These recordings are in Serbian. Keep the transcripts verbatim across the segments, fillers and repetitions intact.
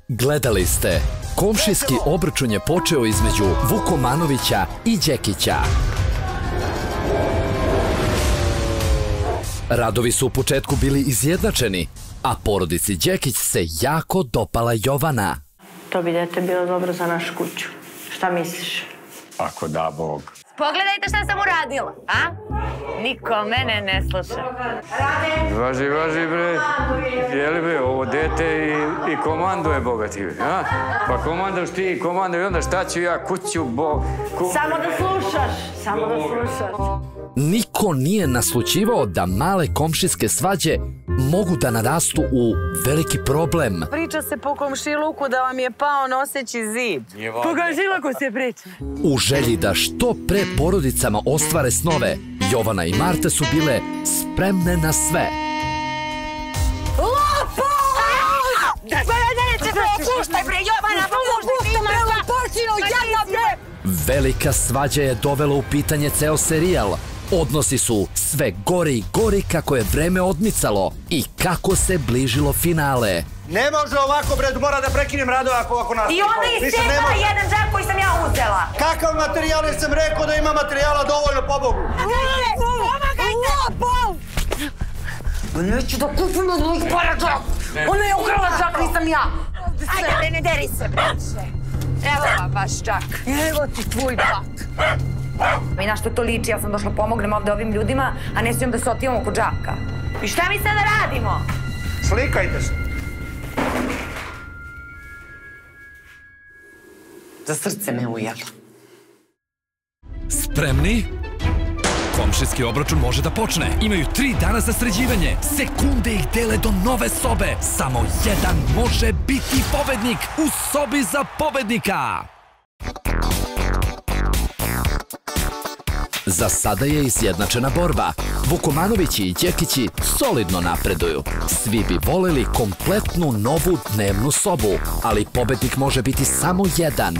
Gledali ste, komšijski obračun je počeo između Vukomanovića i Đekića. Radovi su u početku bili izjednačeni, a porodici Đekić se jako dopala Jovana. To bi dete bilo dobro za našu kuću. Šta misliš? Ako da Bog. Pogledajte šta sam uradila, a? Niko mene ne sluša. Važi, važi bre, jeli bre, ovo dete i komanduje bogati, a? Pa komandaš ti i komanduj, onda šta ću ja, kuću, bo... Samo da slušaš, samo da slušaš. Niko nije naslućivao da male komšijske svađe mogu da narastu u veliki problem. Priča se po komšiluku da vam je pao noseći zid. Po komšiluku se priča. U želji da što pre porodicama ostvare snove, Jovana i Marta su bile spremne na sve. Lopo! Puštaj bre, Jovana, puštaj bre, lopočinu, jedna bre! Velika svađa je dovela u pitanje ceo serijal. Odnosi su sve gori i gori kako je vreme odmicalo i kako se bližilo finale. Ne može ovako, bre, mora da prekinem Rado ako nas... I onda istekla jedan džak koji sam ja uzela. Kakav materijal, jer sam rekao da ima materijala dovoljno, pobogu. Lopov! Neću da kupim od mojih para džak. Ona je ukrala džak, nisam ja. Ajde, ne deri se, braće. Evo vam vaš džak. Evo ti tvoj džak. I na što to liči, ja sam došla pomognem ovde ovim ljudima, a ne smijem da se otivamo oko džaka. I šta mi sada radimo? Slikajte se. Za srce me ujelo. Spremni? Komšijski obračun može da počne. Imaju tri dana za sređivanje. Sekunde ih dele do nove sobe. Samo jedan može biti pobednik u sobi za pobednika. Za sada je izjednačena borba. Vukomanovići i Đekići solidno napreduju. Svi bi voleli kompletnu novu dnevnu sobu, ali pobednik može biti samo jedan.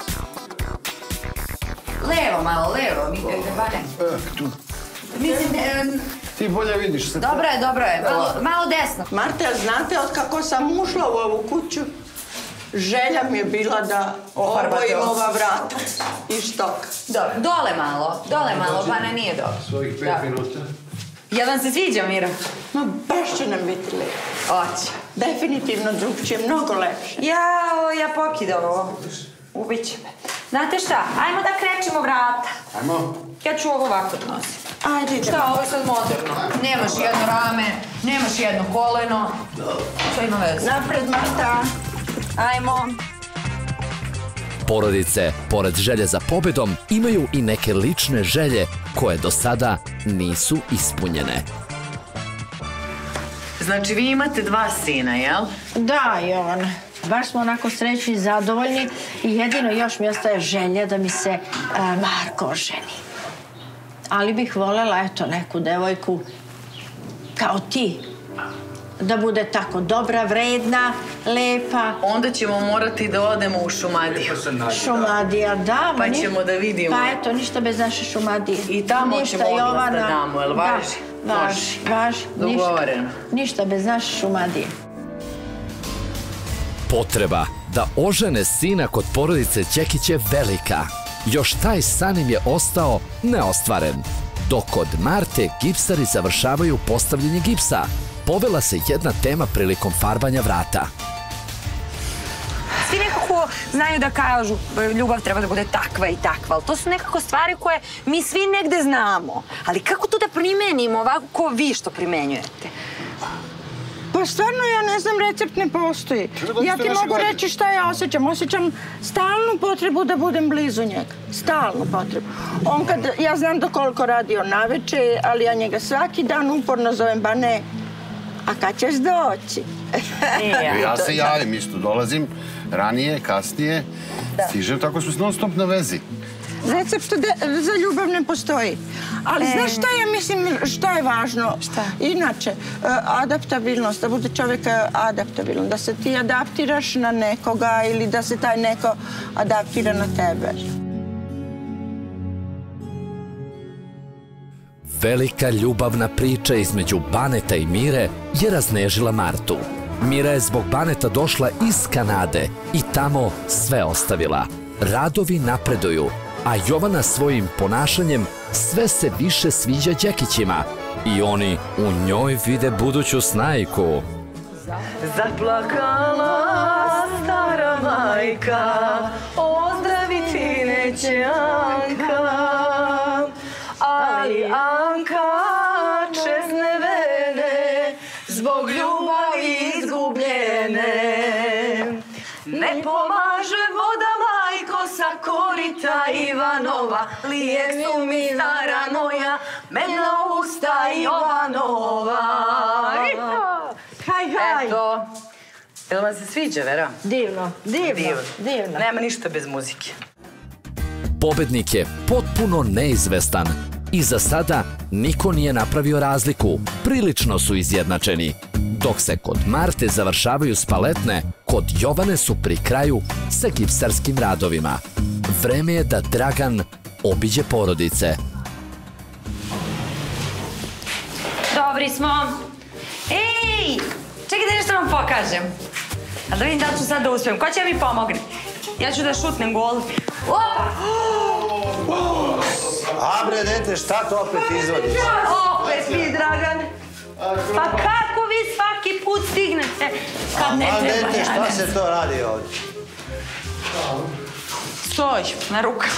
Levo malo, levo, mi te bane. Tu. Mislim, Ti bolje vidiš se. dobro je, dobro je, malo desno. Marte, znate od kako sam ušla u ovu kuću? Želja mi je bila da obojim ova vrata i štok. Dobro, dole malo, dole malo, Bana nije dobro. Svojih pet minuta. Jel vam se sviđa, Miro? Ma, baš će nam biti lepo. Oće. Definitivno drugčije, mnogo lepše. Jao, ja pokidam ovo. Ubit će me. Znate šta, ajmo da krečimo vrata. Ajmo. Ja ću ovo ovako nositi. Ajde, idemo. Šta, ovo je sad moderno. Nemaš jedno rame, nemaš jedno koleno. Što ima veze? Napred, Marta. Ajmo. Porodice, pored želje za pobedom, imaju i neke lične želje koje do sada nisu ispunjene. Znači, vi imate dva sina, jel? Da, Jovana. Baš smo onako srećni i zadovoljni i jedino još mi ostaje želja da mi se Marko oženi. Ali bih voljela, eto, neku devojku kao ti. Da bude tako dobra, vredna, lepa. Onda ćemo morati da odemo u Šumadiju. Šumadija, da. Pa ćemo da vidimo. Pa eto, ništa bez naše Šumadije. I tamo ćemo odlaz da damo, jel važi? Da, važi, važi. Dogovoreno. Ništa bez naše Šumadije. Potreba da ožene sina kod porodice Đekić je velika. Još taj san im je ostao neostvaren. Dok kod Marte gipsari završavaju postavljanje gipsa, povela se jedna tema prilikom farbanja vrata. Svi nekako znaju da kažu ljubav treba da bude takva i takva, ali to su nekako stvari koje mi svi negde znamo. Ali kako to da primenimo ovako ko vi što primenjujete? Pa stvarno ja ne znam, recept ne postoji. Ja ti mogu reći šta ja osjećam. Osjećam stalnu potrebu da budem blizu njega. Stalnu potrebu. On kad, ja znam do koliko radi on naveče, ali ja njega svaki dan uporno zovem, ba ne. A kad ćeš doći? Ja se javim isto, dolazim ranije, kasnije, stižem, tako smo non stop na vezi. Recept za ljubav ne postoji. Ali znaš šta ja mislim, šta je važno? Šta? Inače, adaptabilnost, da bude čovjek adaptabilan, da se ti adaptiraš na nekoga ili da se taj neko adaptira na tebe. Velika ljubavna priča između Baneta i Mire je raznežila Martu. Mira je zbog Baneta došla iz Kanade i tamo sve ostavila. Radovi napreduju, a Jovana svojim ponašanjem sve se više sviđa Đekićima i oni u njoj vide buduću snajku. Zaplakala stara majka, ozdraviti neće Anka, ali Anka čezne vene, zbog ljubavi izgubljene. Ne pomaže voda majko sa korita Ivanova, lijek su mi zaranoja, mena usta Jovanova. Haj, haj. Eto. Jel vam se sviđa, Vera? Divno, divno, divno. Nema ništa bez muzike. Pobednik je potpuno neizvestan i za sada niko nije napravio razliku. Prilično su izjednačeni. Dok se kod Marte završavaju spaletne, kod Jovane su pri kraju sa gipsarskim radovima. Vreme je da Dragan obiđe porodice. Dobri smo. Ej, čekajte nešto vam pokažem. A da vidim da li ću sad da uspijem. Ko će mi pomogne? Ja ću da šutnem gol. Opa! A bre, dete, šta to opet izvodiš? Opet vi, Dragan. Pa kako vi svaki put stignete kad ne A treba? dete, šta se to radi ovdje? Stoj, na rukama.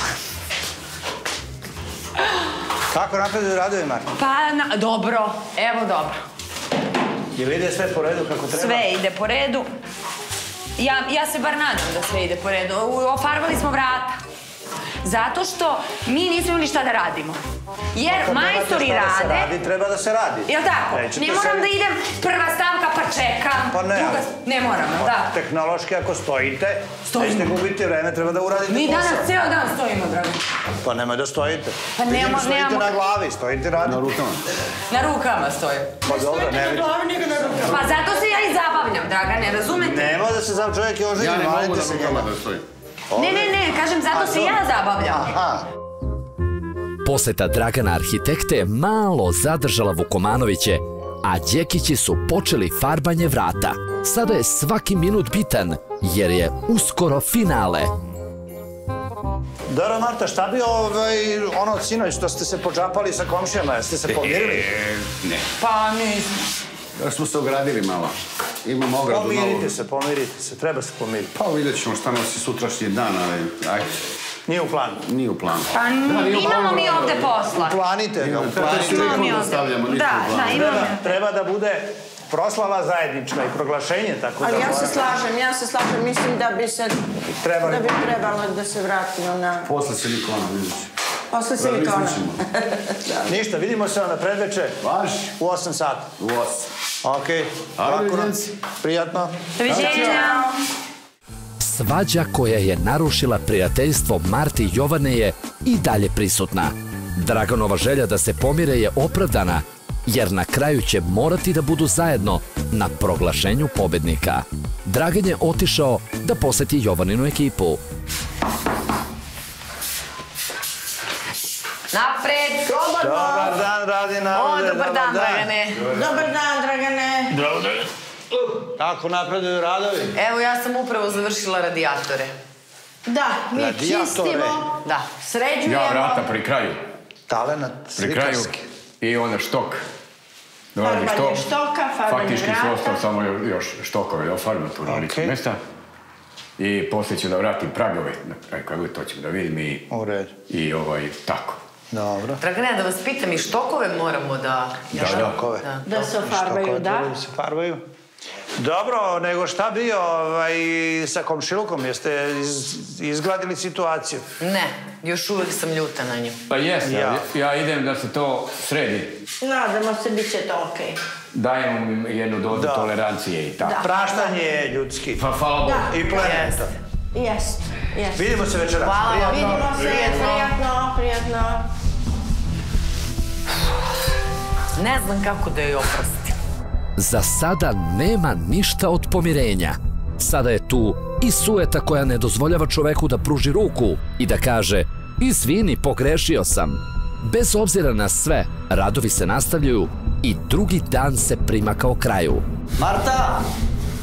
Kako napreduju radovi, Marko? Pa, dobro. Evo dobro. Jel ide sve po redu kako treba? Sve ide po redu. Ja se bar nadam da sve ide po redu. Ofarbali smo vrata. Zato što mi nismo imali šta da radimo. Jer majstori rade... Treba da se radi. Jel tako? Ne moram da idem prva stavka pa čekam. Pa ne. Ne moramo, da. Tehnološki ako stojite, nećete gubiti vreme, treba da uradite posao. Mi danas ceo dan stojimo, drago. Pa nemoj da stojite. Pa nemamo... Stojite na glavi, stojite radite. Na rukama. Na rukama stojim. Pa dobro, ne vidim. Pa zato se ja i zabavljam, draga, ne razumete? Nema da se zav čovjek je oženjen, Ja ne mogu valite na se rukama njega. da stojim. Ne, ne, ne, kažem, zato se ja zabavljam. Aha. Poseta Dragana arhitekte je malo zadržala Vukomanoviće, a Đekići su počeli farbanje vrata. Sada je svaki minut bitan, jer je uskoro finale. Dobro, Marta, šta bi ono od sinoć što ste se počapali sa komšijama, jeste se pomirili? Ne. Pa nismo. Još smo se ogradili malo. Imamo ogradu malo. Pomirite se, pomirite se, treba se pomiriti. Pa vidjet ćemo šta nosi sutrašnji dan, ali ajde. Nije u planu? Nije u planu. Pa imamo mi ovde posla. Planite ga, Imamo mi ovde. Da, da, imamo. Treba da bude proslava zajednička i proglašenje, tako da... Ali ja se slažem, ja se slažem, mislim da bi se... Da bi trebalo da se vratimo na... Posle silikona, vidjet ću. Posle silikona. Ništa, vidimo se na predveče. Vaš? U osam sata. U osam. Okej. Ajde, vidim. Prijatno. Doviđenja. Svađa koja je narušila prijateljstvo Marte i Jovane je i dalje prisutna. Draganova želja da se pomire je opravdana, jer na kraju će morati da budu zajedno na proglašenju pobednika. Dragan je otišao da poseti Jovaninu ekipu. Napred! Dobar dan, radi narode. O, dobar dan, Dragane. Dobar dan, Dragane. Dobar dan. Kako napreduju radovi? Evo, ja sam upravo završila radijatore. Da, mi čistimo, Da. sređujemo. Ja vrata pri kraju. Talenat, Pri kraju slikarski. i onda štok. Farbanje štoka, farbanje Faktički su vrata. ostao samo još štokove da ofarbam tu na licu mesta. I poslije ću da vratim pragove, kako to ćemo da vidim i... U redu. I ovaj, tako. Dobro. Dragane, da vas pitam, i štokove moramo da... Da, Štokove. Da se ofarbaju, da. Da se farbaju. Dobro, nego šta bi sa komšilukom? Jeste izgladili situaciju? Ne, još uvijek sam ljuta na nju. Pa jesam, ja idem da se to sredi. Nadamo se, bit će to okej. Dajemo mu jednu dozu tolerancije i tako. Praštanje je ljudski. Pa hvala Bogu. I plemenito. Jest, jest. Vidimo se večeras. Hvala. Vidimo se, prijatno, prijatno. Ne znam kako da joj oprostim. Za sada nema ništa od pomirenja. Sada je tu i sujeta koja ne dozvoljava čoveku da pruži ruku i da kaže izvini, pogrešio sam. Bez obzira na sve, radovi se nastavljaju i drugi dan se prima kao kraju. Marta!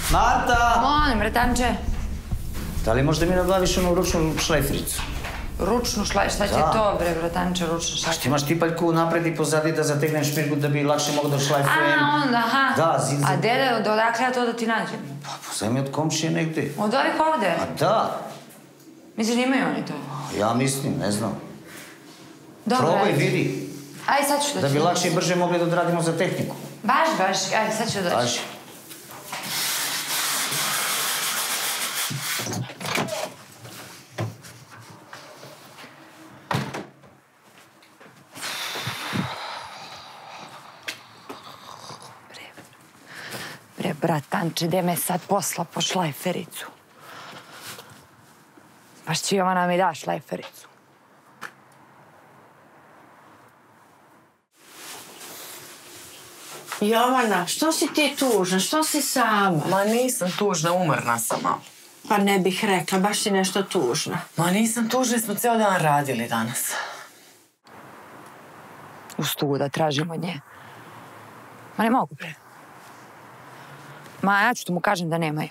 Marta! Molim, bratanče. Da li možda mi nabaviš onu ručnu šlajfericu? Ručnu šlajfericu? Šta će to, bre, bratanče, ručna šlajferica? Što imaš tipaljku napred i pozadi da zategnem šmirgu da bi lakše mogo da šlajfujem. A, onda, aha. Da, zid... A dede, odakle ja to da ti nađem? Pa, pozaj mi od komšije negde. Od ovih ovde? A da. Misliš, imaju oni to? Ja mislim, ne znam. Dobro, probaj, ajde. vidi. Aj, sad ću doći. Da bi lakše i brže mogli da odradimo za tehniku. Baš, baš, aj, sad ću doći. Baš. Bre, bratanče, gde me sad posla po šlajfericu? Baš će Jovana mi da šlajfericu. Jovana, što si ti tužna? Što si sama? Ma nisam tužna, umorna sam malo. Pa ne bih rekla, baš si nešto tužna. Ma nisam tužna, smo ceo dan radili danas. Uslugu da tražim od nje. Ma ne mogu, bre. Ma ja ću to mu kažem da nemaju.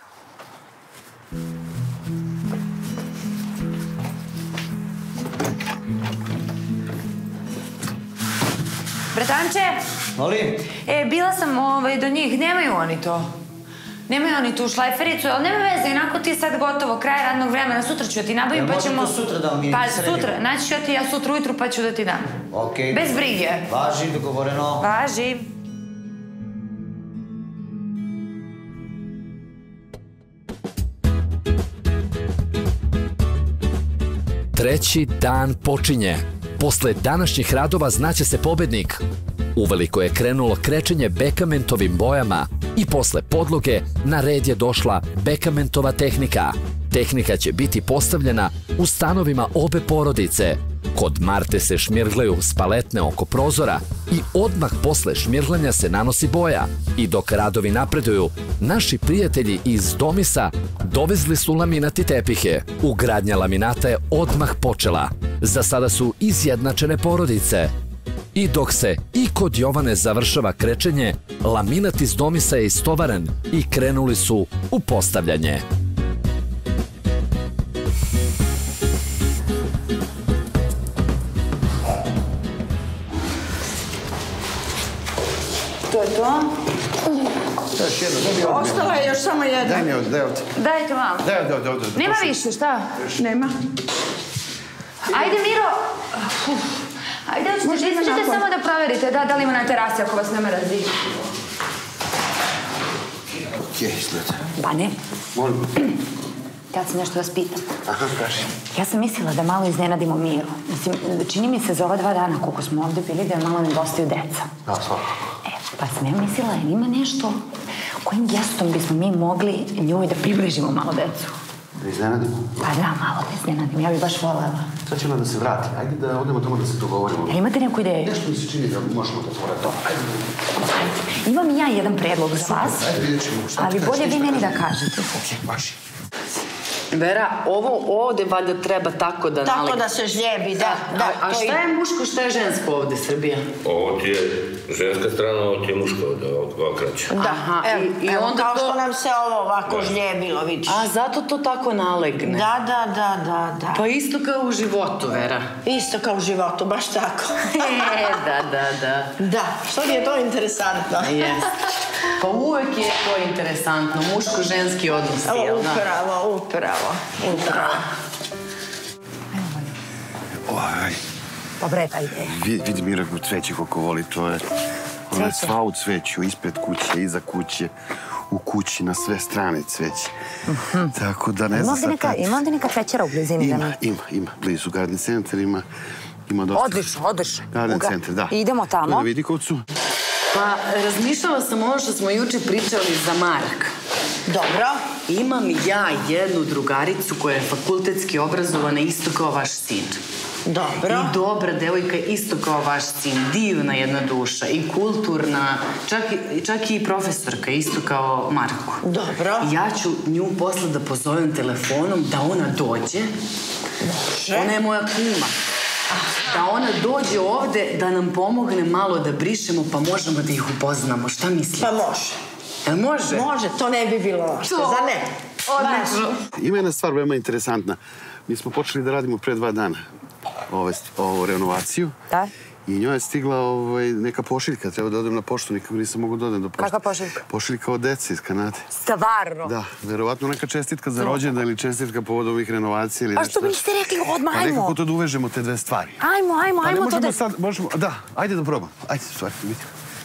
Bratanče! Molim? E, bila sam ovaj, do njih, nemaju oni to. Nemaju oni tu šlajfericu, ali nema veze, inako ti je sad gotovo, kraj radnog vremena, sutra ću ja ti nabavim, pa ćemo... Može to sutra da vam mi Pa sredimo? sutra, naći ću ja ti ja sutra ujutru pa ću da ti dam. Okej. Bez brige. Važi, dogovoreno. Važi. Treći dan počinje. Posle današnjih radova znaće se pobednik. Uveliko je krenulo krečenje bekamentovim bojama i posle podloge na red je došla bekamentova tehnika. Tehnika će biti postavljena u stanovima obe porodice. Kod Marte se šmirglaju spaletne oko prozora i odmah posle šmirglanja se nanosi boja. I dok radovi napreduju, naši prijatelji iz Domisa dovezli su laminati tepihe. Ugradnja laminata je odmah počela. Za sada su izjednačene porodice. I dok se i kod Jovane završava krečenje, laminat iz Domisa je istovaren i krenuli su u postavljanje. To je to? Još jedno, daj mi ovdje. Ostala je još samo jedna. Daj mi ovdje, daj ovdje. Dajte malo. Daj ovdje, ovdje, ovdje. Nema više, šta? Nema. Ajde, Miro. Uf. Ajde, hoćete, izađete samo da proverite da, da li ima na terasi ako vas ne mrazi. Gdje izgleda? Pa ne. Molim. Ja sam nešto vas pitam. Aha, kaži. Ja sam mislila da malo iznenadimo Miru. Mislim, čini mi se za ova dva dana koliko smo ovde bili da je malo nedostaju deca. Da, svakako. E, pa sam ja mislila, jer ima nešto kojim gestom bismo mi mogli njoj da približimo malo decu. Da iznenadimo? Pa da, malo da iznenadim. Ja bih baš voljela. Sad će ona da se vrati. Ajde da odemo tamo da se dogovorimo. Jel imate neku ideju? Nešto mi se čini da možemo da tvore to. Ajde. Imam i ja jedan predlog za vas, Ajde, vidjet ćemo. Šta ti ali kažeš, bolje vi šta meni da kažeš? kažete. Okej, važi. Vera, ovo ovde valjda treba tako da nalik... Tako da se žljebi, da. da A to šta je muško, šta je žensko ovde, Srbija? Ovo ti je ženska strana, ovo ti je muško, da okreće. Da, Aha, evo, i- i evo, onda kao to- što nam se ovo ovako žljebilo, vidiš. A zato to tako nalegne. Da, da, da, da, da. Pa isto kao u životu, Vera. Isto kao u životu, baš tako. E, da, da, da. Da, što mi je to interesantno. Jeste. Pa uvek je to interesantno, muško-ženski odnos, Evo, jel da? upravo, upravo, upravo. Oj, Dobre, pa ide. vidi, vidi Mira u cveće koliko voli, to je... Ona je sva u cveću, ispred kuće, iza kuće, u kući, na sve strane cveće. Tako da ne Ima znam ovde sad neka, kad... ima ovde neka cvećera u blizini? Ima, ima, ima. Blizu Garden Center ima, ima dosta... Odlično, odlično. Garden Uga- Center, da. Idemo tamo. Na Vidikovcu. Pa, razmišljala sam ono što smo juče pričali za Mark. Dobro. Imam ja jednu drugaricu koja je fakultetski obrazovana isto kao vaš sin. Dobro. I dobra devojka isto kao vaš sin. Divna jedna duša i kulturna. Čak, i- čak i profesorka isto kao Marko. Dobro. Ja ću nju posle da pozovem telefonom da ona dođe. Može. Ona je moja kuma. Da ona dođe ovde da nam pomogne malo da brišemo pa možemo da ih upoznamo. Šta misliš? Pa može. Jel može? Može, to ne bi bilo loše, za ne? Odlično. Ima jedna stvar veoma interesantna. Mi smo počeli da radimo pre dva dana ovu renovaciju. Da? I njoj je stigla neka pošiljka. Treba da odem na poštu, nikako nisam mogu da odem do pošte. Kakva pošiljka? Pošiljka od dece iz Kanade. Stvarno? Da, verovatno neka čestitka za rođendan ili čestitka povodom ovih renovacija ili nešto. A što mi niste rekli odmah, ajmo? Pa nekako to da uvežemo te dve stvari. Ajmo, ajmo, ajmo to da... Možemo, da, ajde da probam. Ajde, stvari, vidite.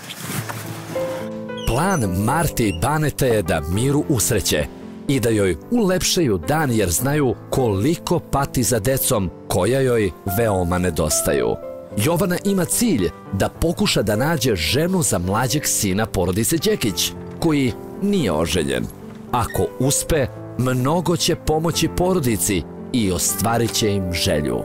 Plan Marte i Baneta je da Miru usreće i da joj ulepšaju dan jer znaju koliko pati za decom koja joj veoma nedostaju. Jovana ima cilj da pokuša da nađe ženu za mlađeg sina porodice Đekić, koji nije oženjen. Ako uspe, mnogo će pomoći porodici i ostvarit će im želju.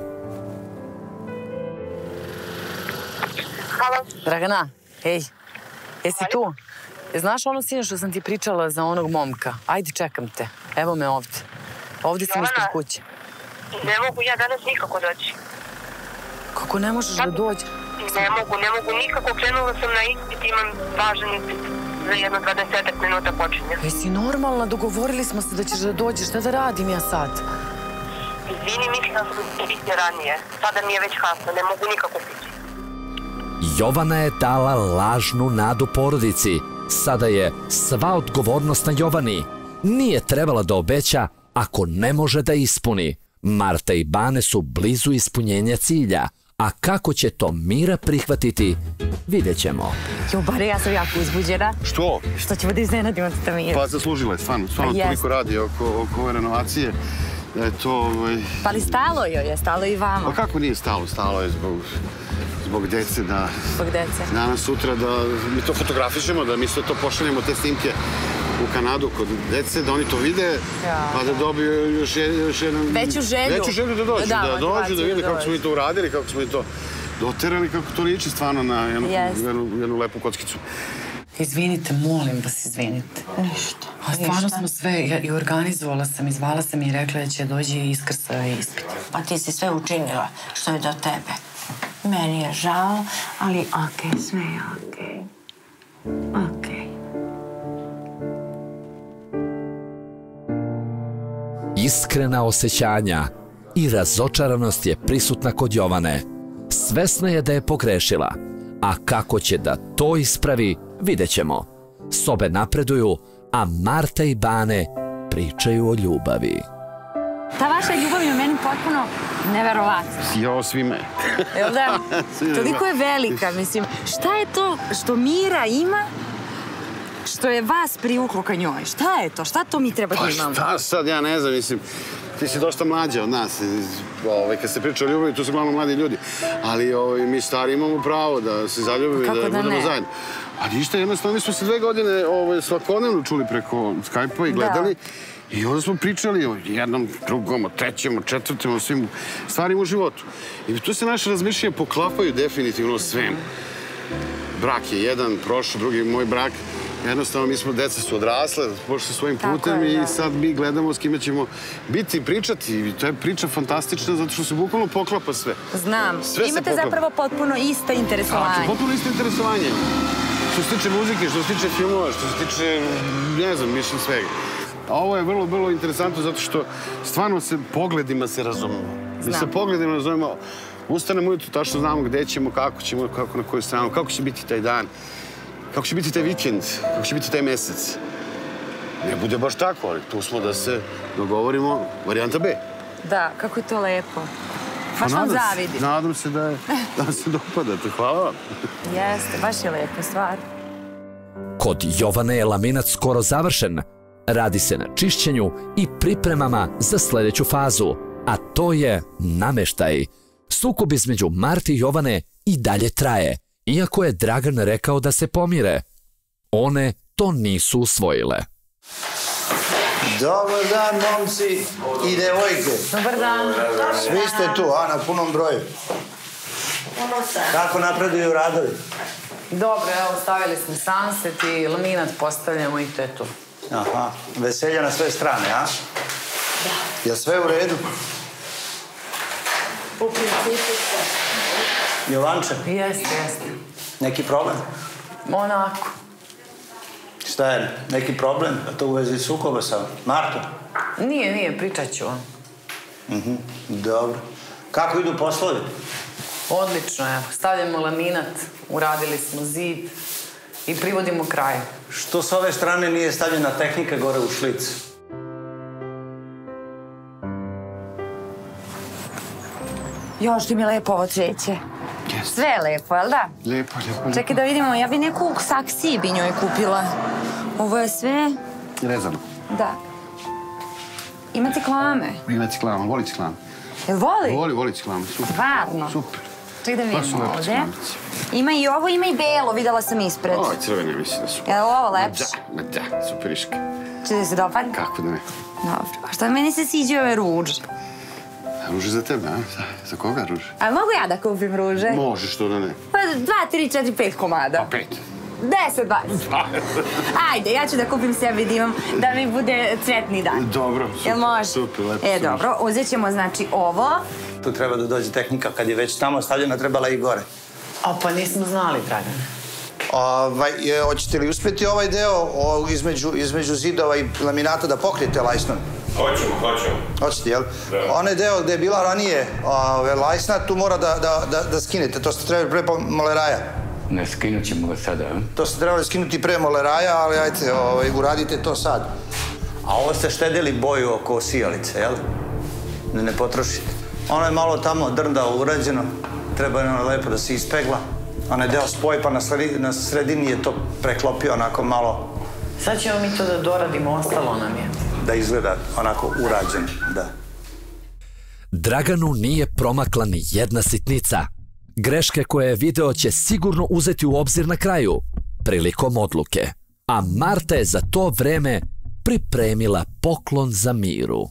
Dragana, ej, jesi tu? Znaš ono sine što sam ti pričala za onog momka? Ajde, čekam te. Evo me ovde. Ovde sam ispred kuće. Ne mogu ja danas nikako doći. Kako ne možeš da dođe? Ne mogu, ne mogu nikako. Krenula sam na ispit, imam važan ispit. Za jedno dvadesetak minuta počinje. Jesi normalna? Dogovorili smo se da ćeš da dođeš. Šta da radim ja sad? Izvini, mislila sam da će biti ranije. Sada mi je već kasno, ne mogu nikako stići. Jovana je dala lažnu nadu porodici. Sada je sva odgovornost na Jovani. Nije trebala da obeća ako ne može da ispuni. Marta i Bane su blizu ispunjenja cilja, a kako će to Mira prihvatiti, vidjet ćemo. Jo, bare, ja sam jako uzbuđena. Što? Što ćemo da iznenadimo te Mira. Pa zaslužila je, stvarno, stvarno toliko radi oko ove renovacije. Da je to... Pa li stalo joj je, stalo i vama? Pa kako nije stalo? Stalo je zbog... zbog dece, da... Zbog dece. Danas, sutra, da mi to fotografišemo, da mi sve to pošaljemo, te snimke u Kanadu kod dece, da oni to vide, pa da dobiju još jednu... Veću želju. Veću želju da dođu, da dođu, da vide kako smo mi to uradili, kako smo mi to doterali, kako to liči stvarno na jednu lepu kockicu. Izvinite, molim vas, izvinite. Ništa. A stvarno smo sve, i organizovala sam, i zvala sam i rekla da će dođi i iskrsa ispit. Pa ti si sve učinila što je do tebe. Meni je žao, ali okej, sve je okej. Okej. Iskrena osjećanja i razočaranost je prisutna kod Jovane. Svesna je da je pogrešila, a kako će da to ispravi, vidjet ćemo. Sobe napreduju, a Marta i Bane pričaju o ljubavi. Ta vaša ljubav je meni potpuno neverovatna. Jo, svime. Jel da? Toliko je velika, mislim. Šta je to što Mira ima, što je vas privuklo ka njoj? Šta je to? Šta to mi treba da imamo? Pa šta sad, ja ne znam, mislim, ti si dosta mlađa od nas. Kad se priča o ljubavi, tu su glavno mladi ljudi. Ali mi stari imamo pravo da se zaljubimo i da budemo zajedno. A ništa, jednostavno, mi smo se dve godine svakodnevno čuli preko Skype-a i gledali. I onda smo pričali o jednom, drugom, o trećem, o četvrtem, o svim stvarima u životu. I tu se naše razmišljanja poklapaju definitivno svem. Brak je jedan, prošao, drugi moj brak. Jednostavno, mi smo, deca su odrasle, pošli svojim putem i sad mi gledamo s kime ćemo biti i pričati. I to je priča fantastična zato što se bukvalno poklapa sve. Znam. Imate zapravo potpuno ista interesovanja. Potpuno isto interesovanje. Što se tiče muzike, što se tiče filmova, što se tiče, ne znam, mislim svega. A ovo je vrlo, vrlo interesantno zato što stvarno se pogledima se razumemo. Mi se pogledima razumemo, ustanemo ujutru, tačno znamo gde ćemo, kako ćemo, kako na koju stranu, kako će biti taj dan, kako će biti taj vikend, kako će biti taj mesec. Ne bude baš tako, ali tu smo da se dogovorimo varijanta B. Da, kako je to lepo. Baš vam zavidim. Nadam se da vam se dopadate. Hvala vam. Jeste, baš je lepo stvar. Kod Jovane je laminac skoro završen. Radi se na čišćenju i pripremama za sljedeću fazu, a to je nameštaj. Sukob između Marte i Jovane i dalje traje, iako je Dragan rekao da se pomire. One to nisu usvojile. Dobar dan, momci i devojke. Dobar dan. Svi ste tu, a na punom broju. Kako napreduju radovi? Dobro, evo, stavili smo sunset i laminat postavljamo i to je to. Aha, veselja na sve strane, a? Da. Je sve u redu? U principu sve. Jovanče? Jeste, jeste. Neki problem? Onako. Šta je, neki problem? A to u vezi sukoba sa Martom? Nije, nije, pričat ću vam. Dobro. Kako idu poslovi? Odlično, evo. Stavljamo laminat, uradili smo zid i privodimo kraju. Što s ove strane nije stavljena tehnika gore u šlic? Još ti mi lepo ovo cveće. Sve je lepo, jel da? Lepo, lepo. Čekaj da vidimo, ja bi neku saksiji bi njoj kupila. Ovo je sve... Rezano. Da. Ima ciklame. Ima ciklama, voli ciklama. Jel voli? Voli, voli ciklama, super. Stvarno? Super. Čekaj da vidimo ovdje. Ima i ovo, ima i belo, videla sam ispred. Ovo je crvene, mislim da su. Jel ovo lepše? Da, da, superiška. Če da se dopadne? Kako da ne. Dobro. A šta meni se siđe ove ruže? Ruže za tebe, a? Za koga ruže? A mogu ja da kupim ruže? Može, što da ne. Pa dva, tri, četiri, pet komada. Pa pet. Deset, dvadeset. Ajde, ja ću da kupim sebi da imam, da mi bude cvetni dan. Dobro, super. Jel može? Super, lepo. E, dobro, uzet ćemo znači ovo. Tu treba da dođe tehnika, kad je već tamo stavljena, trebala i gore. A pa nismo znali, Dragane. Hoćete li uspjeti ovaj deo između zidova i laminata da pokrijete lajsnom? Hoćemo, hoćemo. Hoćete, jel? Onaj deo gde je bila ranije lajsna, tu mora da skinete. To ste trebali pre moleraja. Ne, skinut ćemo ga sada, a? To ste trebali skinuti pre moleraja, ali ajte, uradite to sad. A ovo ste štedili boju oko sijalice, jel? Da ne potrošite. Ono je malo tamo drndao urađeno, treba je ono lepo da se ispegla. Onaj deo spoj, pa na sredini je to preklopio onako malo... Sad ćemo mi to da doradimo, ostalo nam je. Da izgleda onako urađeno, da. Draganu nije promakla ni jedna sitnica. Greške koje je video će sigurno uzeti u obzir na kraju, prilikom odluke. A Marta je za to vreme pripremila poklon za Miru.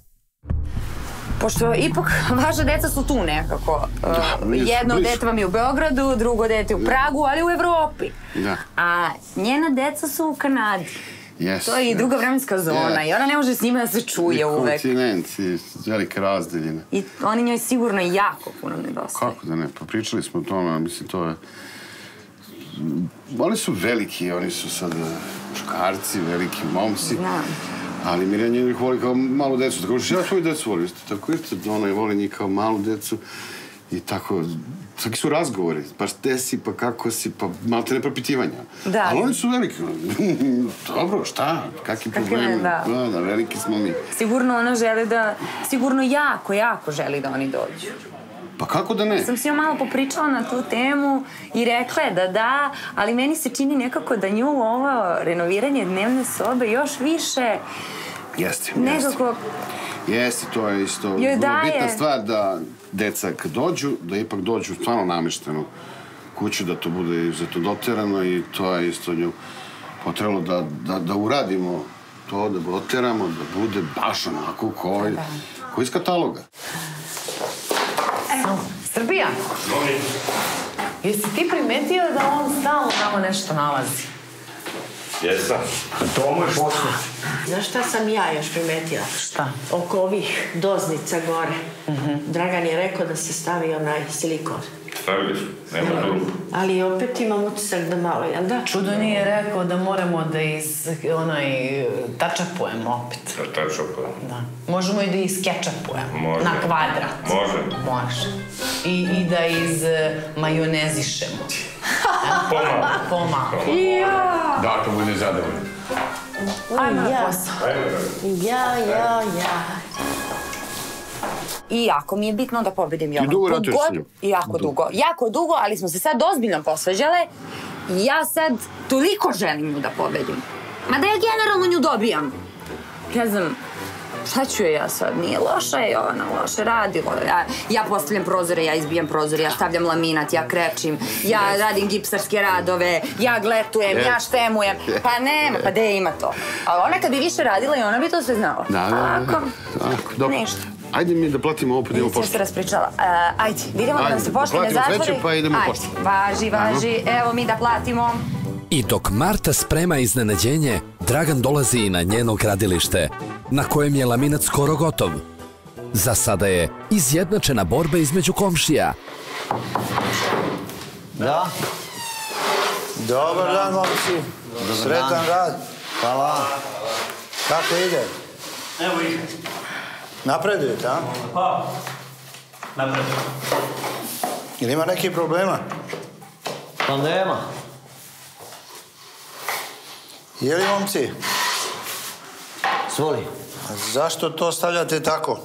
Pošto ipak vaša deca su tu nekako. Jedno dete vam je u Beogradu, drugo dete u Pragu, ali u Evropi. A njena deca su u Kanadi. To je i druga vremenska zona i ona ne može s njima da se čuje uvek. I kontinent, i velike razdeljine. I oni njoj sigurno jako puno nedostaju. Kako da ne, pa pričali smo o tome, mislim to je... Oni su veliki, oni su sad muškarci, veliki momci. Ali Mirjana njih voli kao malu decu. Tako što ja svoju decu volim. Tako isto ona je voli njih kao malu decu. I tako, svaki su razgovori. Pa šte si, pa kako si, pa malo te ne propitivanja. Ali oni su veliki. Dobro, šta? Kakvi problemi? Da, da, veliki smo mi. Sigurno ona želi da, sigurno jako, jako želi da oni dođu. Pa kako da ne? Sam s njom malo popričala na tu temu i rekla je da da, ali meni se čini nekako da nju ovo renoviranje dnevne sobe još više... Jeste, nekako... Jeste, to je isto vrlo bitna stvar da deca kad dođu, da ipak dođu u stvarno nameštenu kuću, da to bude izuzetno doterano i to je isto nju potrebno da uradimo to, da doteramo, da bude baš onako koji iz kataloga. Srbija, jesi ti primetio da on stalno tamo nešto nalazi? Jesam. To mu je posao. Znaš šta sam ja još primetila? Šta? Oko ovih doznica gore. Dragan je rekao da se stavi onaj silikon. Stavili su, nema drugo. Ali opet imam utisak da malo, jel da? Čudo nije rekao da moramo da iz, onaj, tačapujemo opet. Da tačapujemo? Da. Možemo i da iskečapujemo. Može. Na kvadrat. Može. Može. I, i da iz majonezišemo. Pomalo. Pomalo. Ja! Da, to bude zadovoljno. Ajmo na posao. Ja, ja, ja. I jako mi je bitno da pobedim Jovanu. Ti dugo ratuješ s njom? Jako dugo. Jako dugo, ali smo se sad ozbiljno posveđale. I ja sad toliko želim nju da pobedim. Mada ja generalno nju dobijam. Ne znam, šta ću je ja sad? Nije loša je Jovana, loše radilo. Ja postavljam prozore, ja izbijam prozore, ja stavljam laminat, ja krečim, ja radim gipsarske radove, ja gletujem, ja štemujem. Pa nema, pa gde ima to? A ona kad bi više radila i ona bi to sve znala. Da, da, da. Tako, ništa. Ajde mi da platimo ovo, pa idemo pošto. Sve se raspričala. Ajde, vidimo da nam se pošto ne zatvori. Platimo sveće, pa idemo pošto. Važi, važi. Evo mi da platimo. I dok Marta sprema iznenađenje, Dragan dolazi i na njeno gradilište, na kojem je laminat skoro gotov. Za sada je izjednačena borba između komšija. Da? Dobar dan, momci. Sretan rad. Hvala. Kako ide? Evo ide. Napredujete, a? Pa, napredujete. Ili ima nekih problema? Pa nema. Je li, momci? Svoli. Zašto to stavljate tako?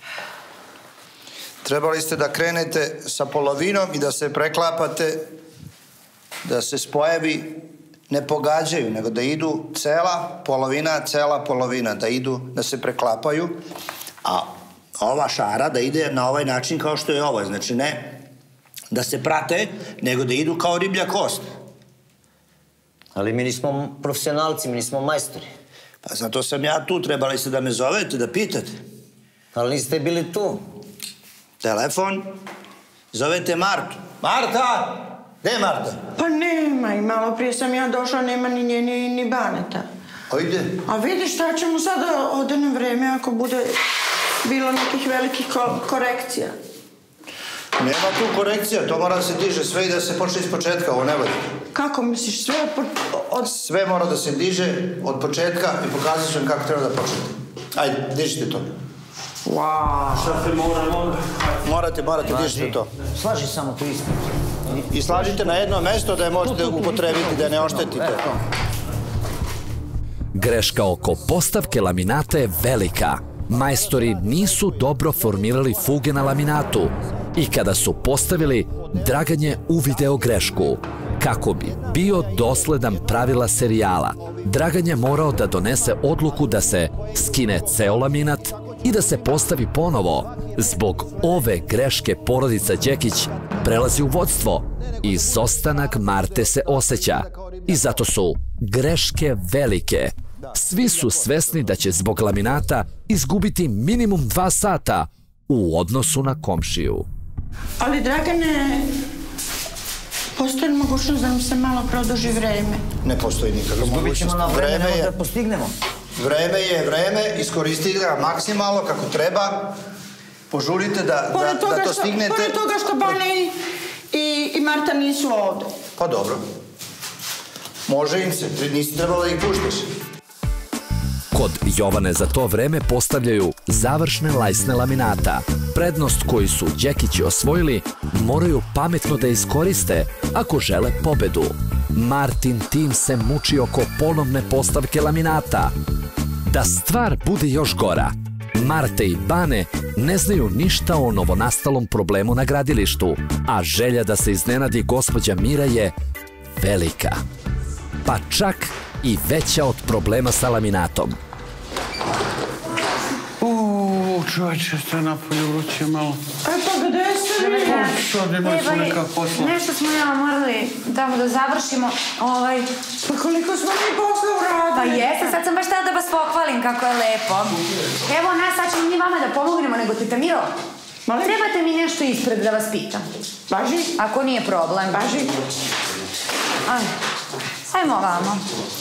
Trebali ste da krenete sa polovinom i da se preklapate, da se spojevi ne pogađaju, nego da idu cela polovina, cela polovina, da idu, da se preklapaju, a ova šara da ide na ovaj način kao što je ovo. Znači ne da se prate, nego da idu kao riblja kost. Ali mi nismo profesionalci, mi nismo majstori. Pa zato sam ja tu, trebali ste da me zovete, da pitate. Ali niste bili tu. Telefon, zovete Martu. Marta! Gde je Marta? Pa nema i malo prije sam ja došla, nema ni nje ni Baneta. Ajde. A vidiš šta ćemo sada odanem vreme ako bude bilo nekih velikih korekcija. Nema tu korekcija, to mora da se diže sve i da se počne iz početka, ovo ne vodi. Kako misliš, sve od... Sve mora da se diže od početka i pokazat ću vam kako treba da počnete. Ajde, dižite to. Wow. Šta se mora, onda? Morate, morate, dižite to. Slaži samo tu isto. I slažite na jedno mesto da je možete upotrebiti, da je ne oštetite. Greška oko postavke laminata je velika. Majstori nisu dobro formirali fuge na laminatu i kada su postavili, Dragan je uvideo grešku. Kako bi bio dosledan pravila serijala, Dragan je morao da donese odluku da se skine ceo laminat i da se postavi ponovo. Zbog ove greške porodica Đekić prelazi u vodstvo. Izostanak Marte se osjeća i zato su greške velike. Svi su svesni da će zbog laminata izgubiti minimum dva sata u odnosu na komšiju. Ali, Dragane, postoji mogućnost da nam se malo produži vreme? Ne postoji nikakva mogućnost. Izgubit ćemo na vreme, nemoj da postignemo. Vreme je vreme, iskoristite ga maksimalno kako treba. Požurite da to stignete. Pored toga što Bane i Marta nisu ovde. Pa dobro. Može im se, nisi trebalo da ih puštaš. Kod Jovane za to vreme postavljaju završne lajsne laminata. Prednost koju su Đekići osvojili moraju pametno da iskoriste ako žele pobedu. Martin tim se muči oko ponovne postavke laminata. Da stvar bude još gora, Marte i Bane ne znaju ništa o novonastalom problemu na gradilištu, a želja da se iznenadi gospođa Mira je velika. Pa čak i veća od problema sa laminatom. Uuu, čovječe, ste napolje vruće malo. E pa gde se vi? Sad imali smo neka posla. Nešto smo ja morali tamo da završimo. Pa koliko smo mi posla uradili? Pa jesam, sad sam baš tada da vas pohvalim kako je lepo. Evo nas, sad ćemo mi vama da pomognemo, nego teta Miro, trebate mi nešto ispred da vas pitam. Važi? Ako nije problem. Važi. Ajmo ovamo.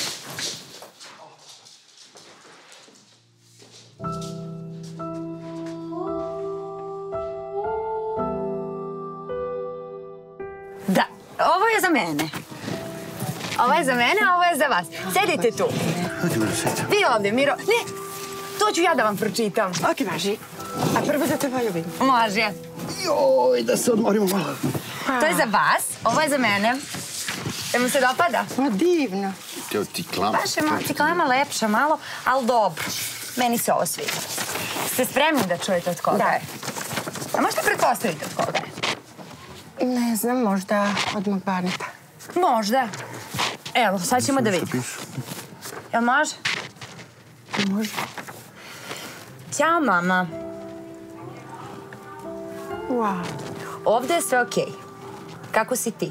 Da, ovo je za mene. Ovo je za mene, a ovo je za vas. Sedite tu. Vi ovdje, Miro. Ne, to ću ja da vam pročitam. Ok, važi. A prvo da te voljubim. Može. Joj, da se odmorimo malo. To je za vas, ovo je za mene. Jel mu se dopada? Ma divno. Evo ti klama. Baš je malo, ti klama lepša malo, ali dobro. Meni se ovo sviđa. Ste spremni da čujete od koga je? A možete pretpostaviti od koga je? Ne znam, možda od mog Baneta. Možda. Evo, sad ćemo da vidimo. Jel može? Može. Ćao, mama. Wow. Ovdje je sve okej. Kako si ti?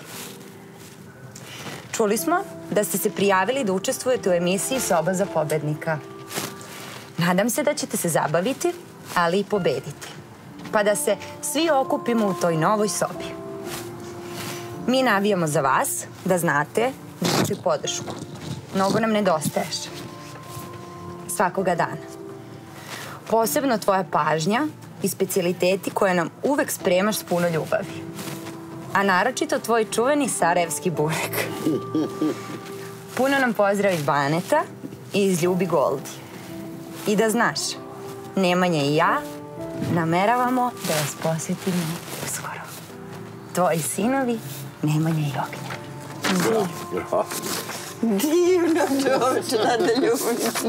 Čuli smo da ste se prijavili da učestvujete u emisiji Soba za pobednika. Nadam se da ćete se zabaviti, ali i pobediti. Pa da se svi okupimo u toj novoj sobi. Mi navijamo za vas, da znate da ćete podršku. Mnogo nam nedostaješ. Svakoga dana. Posebno tvoja pažnja i specijaliteti koje nam uvek spremaš s puno ljubavi. A naročito tvoj čuveni sarajevski burek. Puno nam pozdrav iz Baneta i izljubi Goldi. I da znaš, Nemanja i ja nameravamo da vas posjetimo uskoro. Tvoji sinovi, Nemanja i Ognjen. Divno, čoveče, da te ljubim.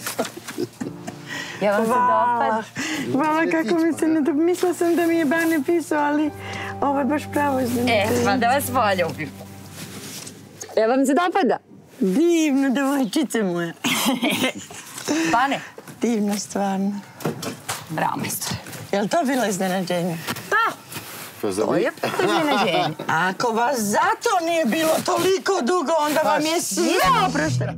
Ja vam se dopad. Hvala kako mi se ne dopad. Mislila sam da mi je Bane pisao, ali ovo je baš pravo iznenađenje. E, pa da vas poljubim. Ja vam se dopada? Divno, devojčice moja. Bane? Divno, stvarno. Bravo, majstore. Je li to bilo iznenađenje? Pa, to je iznenađenje. Ako vas zato nije bilo toliko dugo, onda vam je sve oprošteno.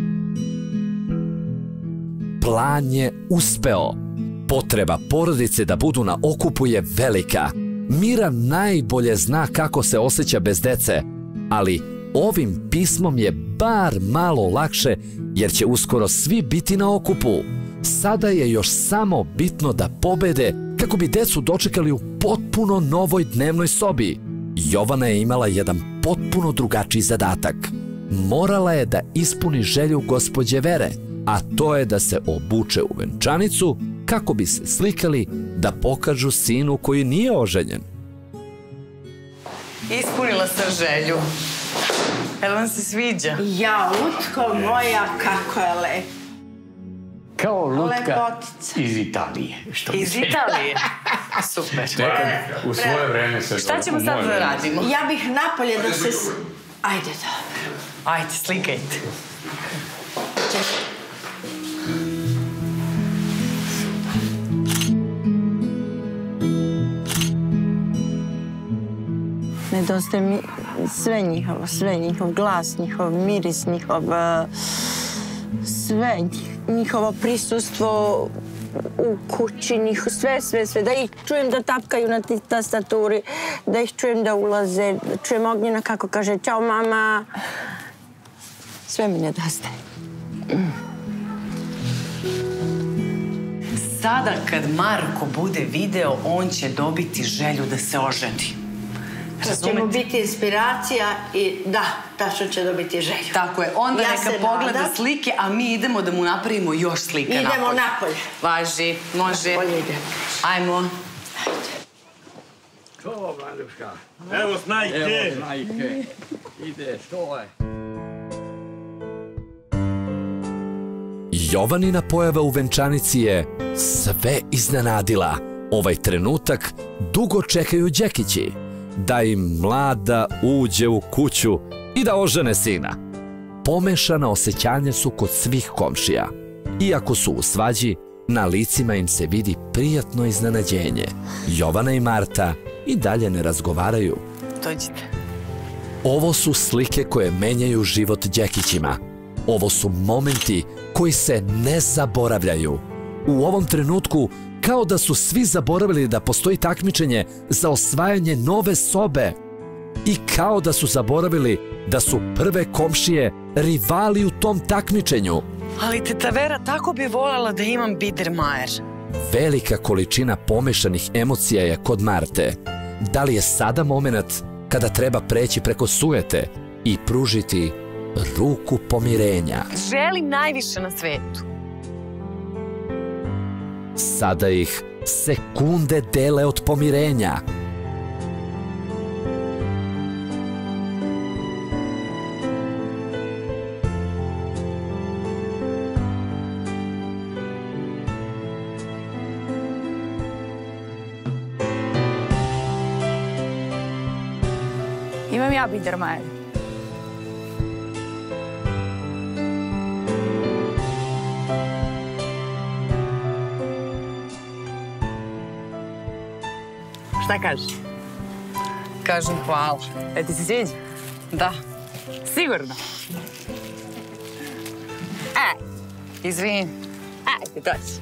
Plan je uspeo. Potreba porodice da budu na okupu je velika. Mira najbolje zna kako se osjeća bez dece, ali ovim pismom je bar malo lakše jer će uskoro svi biti na okupu. Sada je još samo bitno da pobede kako bi decu dočekali u potpuno novoj dnevnoj sobi. Jovana je imala jedan potpuno drugačiji zadatak. Morala je da ispuni želju gospođe Vere, a to je da se obuče u venčanicu kako bi se slikali da pokažu sinu koji nije oženjen. Ispunila sam želju. Jel vam se sviđa? Ja, lutko moja, kako je lep. Kao lutka iz Italije. Iz Italije? Super. U svoje vreme se... Šta ćemo sad da radimo? Ja bih napolje da se... Ajde, dobro. Ajde, slikajte. Čekaj. Nedostaje mi sve njihovo, sve njihov glas, njihov miris, njihov... sve njihovo prisustvo u kući, sve, sve, sve. Da ih čujem da tapkaju na tastaturi, da ih čujem da ulaze, da čujem Ognjena kako kaže čao mama. Sve mi nedostaje. Sada kad Marko bude video, on će dobiti želju da se oženi. To će mu biti inspiracija i da, tačno će dobiti želju. Tako je, onda neka pogleda slike, a mi idemo da mu napravimo još slika napolje. Idemo napolje. Važi, može. Napolje idemo. Ajmo. To, Mladuška. Evo snajke. Evo snajke. Ide, što je? Jovanina pojava u venčanici je sve iznenadila. Ovaj trenutak dugo čekaju Đekići. Da im mlada uđe u kuću i da ožene sina. Pomešana osjećanja su kod svih komšija. Iako su u svađi, na licima im se vidi prijatno iznenađenje. Jovana i Marta i dalje ne razgovaraju. Dođite. Ovo su slike koje menjaju život Đekićima. Ovo su momenti koji se ne zaboravljaju. U ovom trenutku kao da su svi zaboravili da postoji takmičenje za osvajanje nove sobe. I kao da su zaboravili da su prve komšije rivali u tom takmičenju. Ali teta Vera tako bi voljela da imam Biedermajer. Velika količina pomešanih emocija je kod Marte. Da li je sada moment kada treba preći preko sujete i pružiti ruku pomirenja? Želim najviše na svetu. Sada ih sekunde dele od pomirenja. Imam ja Biedermajer. Šta kažeš? Kažem hvala. E ti se sviđa? Da. Sigurno? E, izvini. Ajde, doći.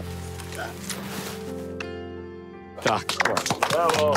Tako. Bravo.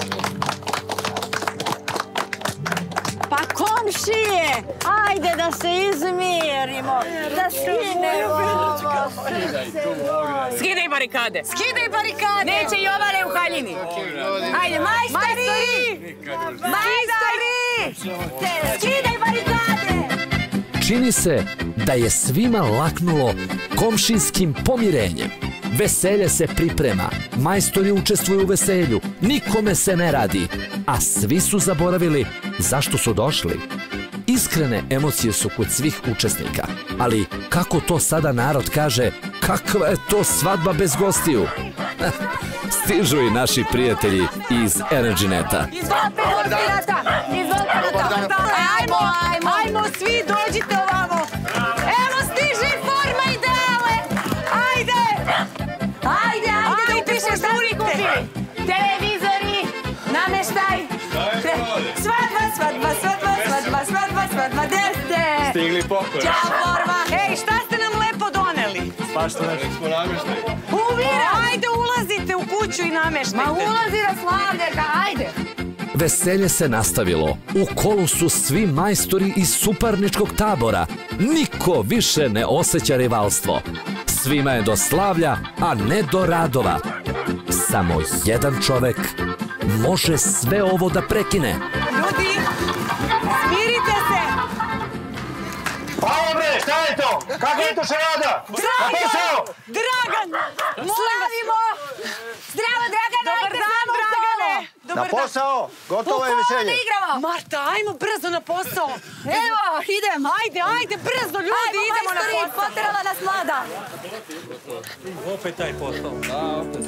Pa komšije, ajde da se izmirimo, da skinemo ovo srce. Skidaj barikade. Skidaj barikade. Neće Jovane u haljini. Ajde, majstori! Majstori! Skidaj barikade! Čini se da je svima laknulo komšinskim pomirenjem. Veselje se priprema, majstori učestvuju u veselju, nikome se ne radi, a svi su zaboravili zašto su došli. Iskrene emocije su kod svih učesnika, ali kako to sada narod kaže, kakva je to svadba bez gostiju? Stižu i naši prijatelji iz Energy Neta. Izvolite, Morfinata! Izvolite, ajmo, ajmo, ajmo, svi dođite ovamo. Evo stiže forma ideale. Ajde! Ajde, ajde, da upišeš da ste. Televizori, nameštaj. Svadba, svadba, svadba, svadba, svadba, svadba, gde ste? Stigli pokoj. Ćao, forma. Ej, šta ste nam lepo doneli? Svašta nešto smo nameštaj. Uvira! Ajde, ulazite u kuću i nameštajte. Ma ulazi na slavljaka, ajde! Veselje se nastavilo. U kolu su svi majstori iz suparničkog tabora. Niko više ne osjeća rivalstvo. Svima je do slavlja, a ne do radova. Samo jedan čovek može sve ovo da prekine. Ljudi, smirite se! Hvala bre, šta je to? Kako je to šarada? Dragan! Dragan! Slavimo! Zdravo, Dragan, ajde sve na Dragane! Na posao! Gotovo je veselje. Marta, ajmo brzo na posao! Evo, idem! Ajde, ajde, brzo, ljudi, idemo na posao! Ajmo, majstori, poterala nas mlada! Opet taj posao. Da, opet.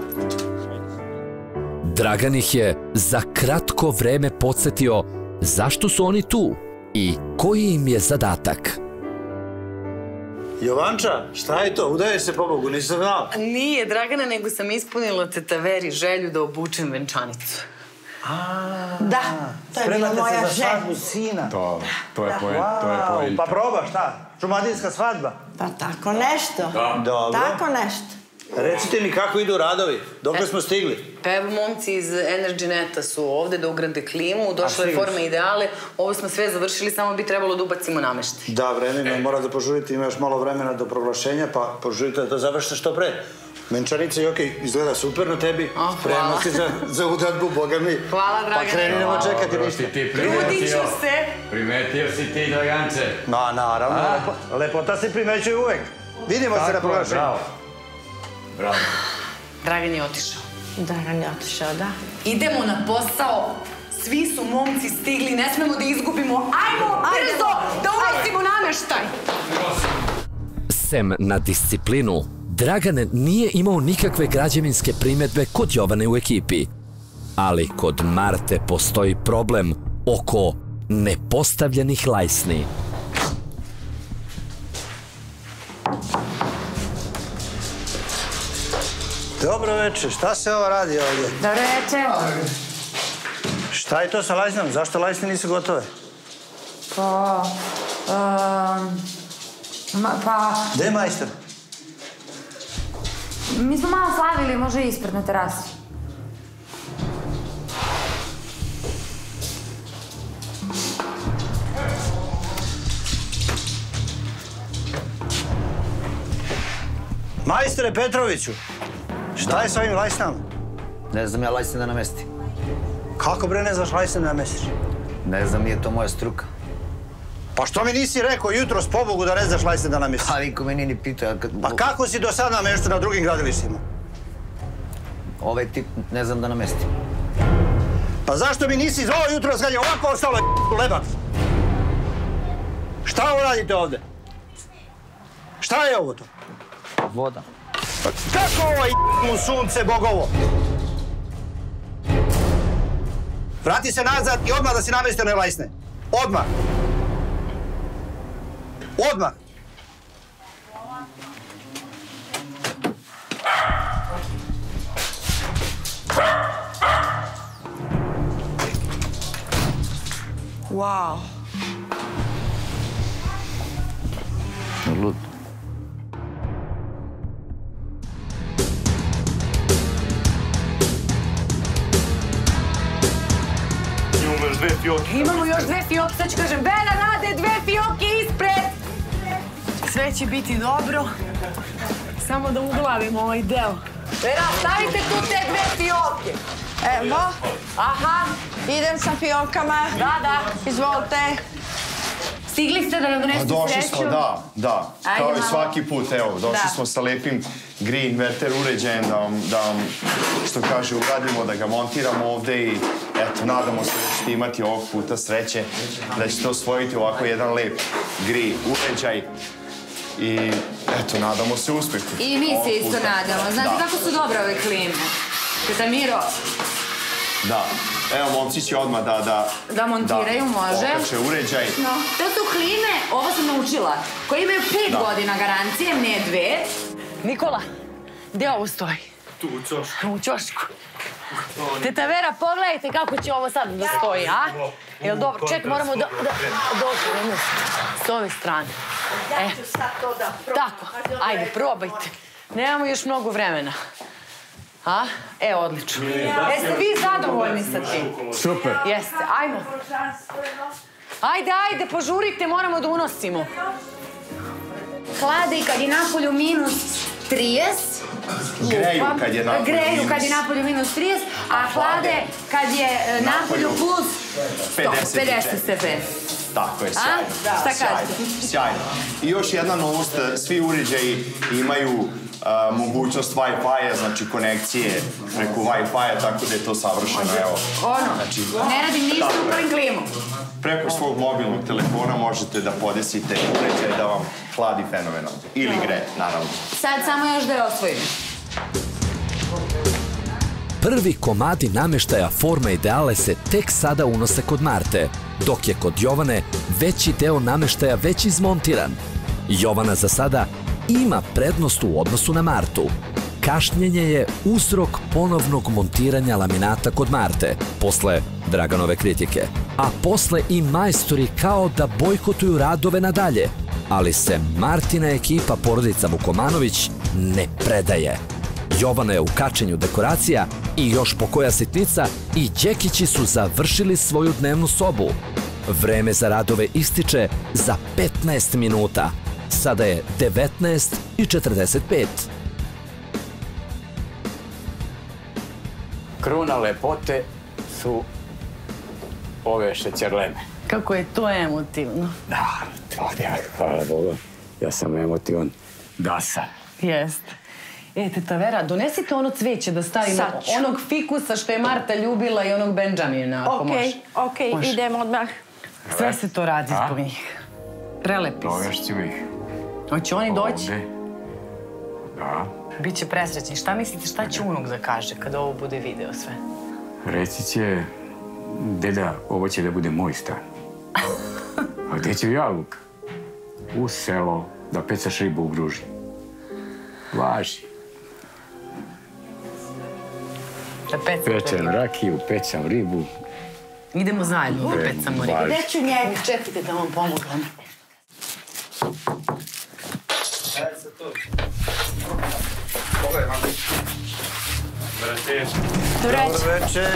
Dragan ih je za kratko vreme podsjetio zašto su oni tu i koji im je zadatak. Jovanča, šta je to? Udaješ se pobogu, nisam znao. Nije, Dragana, nego sam ispunila tetaveri želju da obučem venčanicu. Da, to je bila moja želja. Spremate se za svadbu sina. To, to je poen, to je poen. Pa proba, šta? Šumadinska svadba? Pa tako nešto. Dobro. Tako nešto. Recite mi kako idu radovi, dokle smo stigli? Pa evo, momci iz Energy Neta su ovde da ugrade klimu, došle je forme ideale, ovo smo sve završili, samo bi trebalo da ubacimo nameštaj. Da, vreme, mora da požurite, ima još malo vremena do proglašenja, pa požurite da to završite što pre. Venčanica, Joki, izgleda super na tebi. Spremno si za udatbu, boga mi. Hvala, Dragane. Pa krenimo čekati ništa. Trudit ću se. Primetio si ti, Dragance? Ma, naravno, lepota se primećuje uvek. Vidimo se na proglašenju. Bravo. Dragan je otišao. Dragan je otišao, da. Idemo na posao. Svi su momci stigli, ne smemo da izgubimo. Ajmo, brzo, da unosimo nameštaj. Sem na disciplinu, Dragan nije imao nikakve građevinske primjedbe kod Jovane u ekipi. Ali kod Marte postoji problem oko nepostavljenih lajsni. Dobro večer, šta se ovo radi ovdje? Dobro večer. Šta je to sa lajsnom? Zašto lajsne nisu gotove? Pa... Pa... Gde je majstor? Mi smo malo slavili, može ispred na terasi. Majstore Petroviću, šta je s ovim lajsnama? Ne znam ja lajsne da namestim. Kako bre ne znaš lajsne da namestiš? Ne znam, nije to moja struka. Pa što mi nisi rekao jutros pobogu da ne znaš lajsne da namestiš? Pa niko me nije ni pitao. Pa kako si do sad nameštao na drugim gradilištima? Ovaj tip ne znam da namestim. Pa zašto mi nisi zvao jutros kad je ovako ostalo lebak? Šta ovo radite ovde? Šta je ovo to? Voda. Pa kako ovo mu sunce bogovo? Vrati se nazad i odmah da si namestio one lajsne. Odmah. Odmah. Wow. Lud. Imamo još dve fioke, sad ću kažem, Vera, Rade, dve fioke ispred! Sve će biti dobro, samo da uglavimo ovaj deo. Vera, stavite tu te dve fioke. Evo. Aha. Idem sa fiokama. Da, da. Izvolite. Stigli ste da nam donesete sreću? Došli smo, da, da. Kao i svaki put, evo, došli smo sa lepim green inverter uređajem da vam, što kaže, uradimo, da ga montiramo ovde i eto, nadamo se da ćete imati ovog puta sreće, da ćete osvojiti ovako jedan lep green uređaj i eto, nadamo se uspehu. I mi se isto nadamo. Znate kako su dobre ove klime? Katamiro? Da. Evo, momci će odmah da... Da montiraju, može. Da okače uređaj. To su klime, ovo sam naučila, koje imaju pet godina garancije, ne dve. Nikola, gde ovo stoji? Tu, u ćošku. U ćošku. Teta Vera, pogledajte kako će ovo sad da stoji, a? Jel dobro? Ček, moramo da... dođemo s ove strane. Ja ću sad to da probam. Tako, ajde, probajte. Nemamo još mnogo vremena. A? E, odlično. Jeste vi zadovoljni sa tim? Super. Jeste, ajmo. Ajde, ajde, požurite, moramo da unosimo. Hlade kad je napolju minus trideset. Greju kad je napolju minus. Greju kad je napolju minus trideset, a hlade kad je napolju plus pedeset stepeni. Tako je, sjajno. Šta kažete? Sjajno. I još jedna novost, svi uređaji imaju mogućnost Wi-Fi-a, znači konekcije preko Wi-Fi-a, tako da je to savršeno, evo. Ono, ne radim ništa, upalim klimu. Preko svog mobilnog telefona možete da podesite uređaj da vam hladi fenomenalno. Ili gre, naravno. Sad samo još da je osvojim. Prvi komadi nameštaja Forma Ideale se tek sada unose kod Marte, dok je kod Jovane veći deo nameštaja već izmontiran. Jovana za sada ima prednost u odnosu na Martu. Kašnjenje je uzrok ponovnog montiranja laminata kod Marte, posle Draganove kritike. A posle i majstori kao da bojkotuju radove nadalje. Ali se Martina ekipa porodica Vukomanović ne predaje. Jovana je u kačenju dekoracija i još po koja sitnica i Đekići su završili svoju dnevnu sobu. Vreme za radove ističe za petnaest minuta. Sada je devetnaest i četrdeset pet. Kruna lepote su ove šećerleme. Kako je to emotivno. Da, hvala Bogu. Ja sam emotivan. Da sam. Jeste. E, teta Vera, donesite ono cveće da stavimo onog fikusa što je Marta ljubila i onog Benjamina, ako može. Okej, okej, idemo odmah. Sve se to radi zbog njih. Prelepi su. Dovešću ih. Hoće oni doći? Da. Biće presrećni. Šta mislite, šta će unuk da kaže kada ovo bude video sve? Reci će, deda, ovo će da bude moj stan. A gde ću ja, Luka? U selo, da pecaš ribu u Gruži. Važi. Da pecam Pečem rakiju, pečam ribu. Idemo zajedno da pecamo ribu. Gde ću njega? Čekajte da vam pomogam. Dobro večer.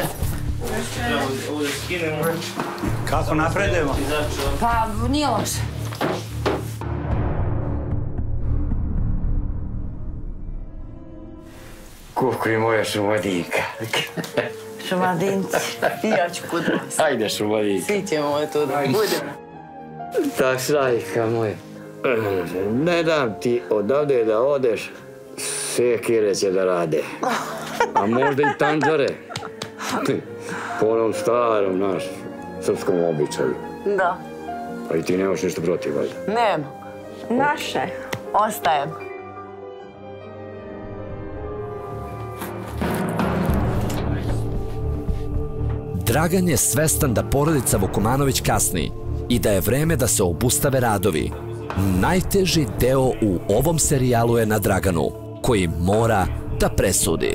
Kako napredujemo? Pa, nije loše. Kuku i moja šumadinka. Šumadinci. I ja ću kod vas. Ajde, šumadinka. Svi ćemo tu da budemo. Tak, šajka moja. Ne dam ti odavde da odeš, sve kire će da rade. A možda i tanđare. Po onom starom, naš, srpskom običaju. Da. Pa i ti nemaš ništa protiv, valjda? Nema. Naše. Ostajem. Dragan je svestan da porodica Vukomanović kasni i da je vreme da se obustave radovi. Najteži deo u ovom serijalu je na Draganu, koji mora da presudi.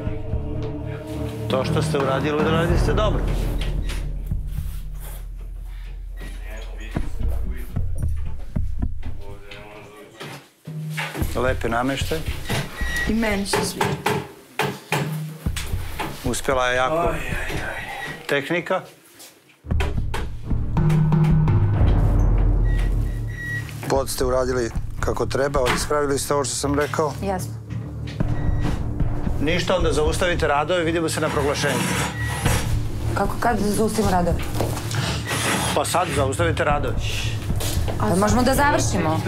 To što ste uradili, uradili ste dobro. Lepe nameštaj. I meni se sviđa. Uspjela je jako tehnika. Pod ste uradili kako treba, ispravili ste ovo što sam rekao. Jasno. Ništa, onda zaustavite radove, vidimo se na proglašenju. Kako, kad zaustavimo radove? Pa sad zaustavite radove. Možemo da završimo.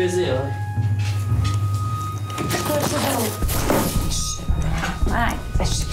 Ajde, završi.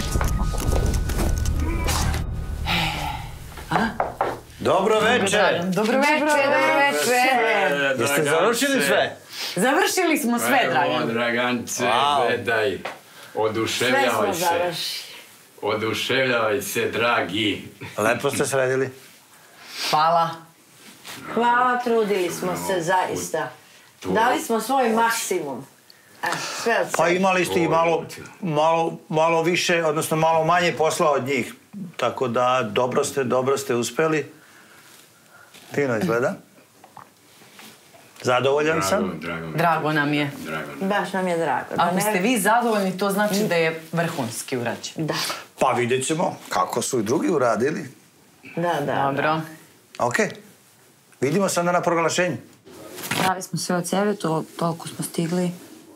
Dobro večer. Dobro večer, dobro večer. Jeste završili sve? Završili smo sve, Dragan. Evo, Dragance, gledaj. Oduševljavaj se. Oduševljavaj se, dragi. Lepo ste sredili. Hvala. Hvala, trudili smo se, zaista. Dali smo svoj maksimum. Sve od sebe. Pa imali ste i malo više, odnosno malo manje posla od njih. Tako da dobro ste, dobro ste uspeli. Fino izgleda. Zadovoljan sam. Drago nam je. Baš nam je drago. Ako ste vi zadovoljni, to znači da je vrhunski urađen. Da. Pa vidjet ćemo kako su i drugi uradili. Da, da. Dobro. Okej. Vidimo se onda na proglašenju. Dali smo sve od sebe, toliko smo stigli.